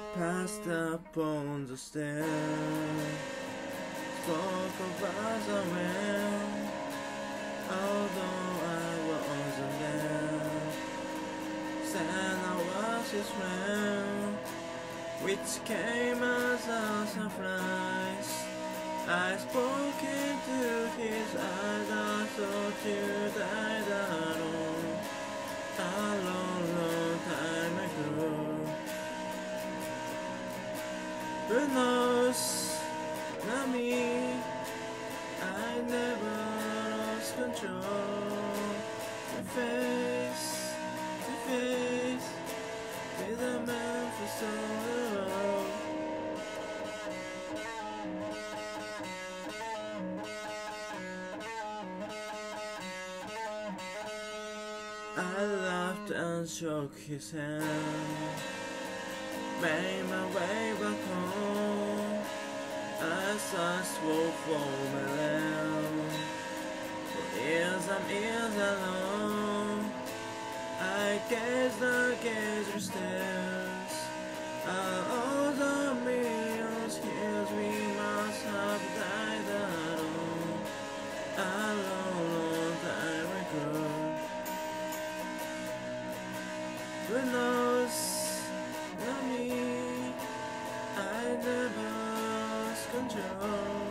passed upon the stairs, spoke of us around, although I wasn't there. Said I was his friend, which came as a surprise. I spoke into his eyes, I thought you died alone, a long, long time ago. Who knows, not me, I never lost control. To face with a man for so long. I laughed and shook his hand, made my way back home as I spoke for my land. For years and years alone, I gazed with stares at all the millions years we must have died alone, a long, long time ago. Who knows, not me, I never lost control.